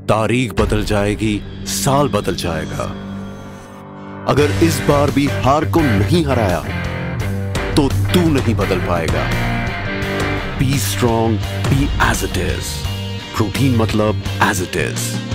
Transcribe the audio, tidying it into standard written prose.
तारीख बदल जाएगी, साल बदल जाएगा। अगर इस बार भी हार को नहीं हराया तो तू नहीं बदल पाएगा। Be strong, be as it is. Protein मतलब एज इट इज।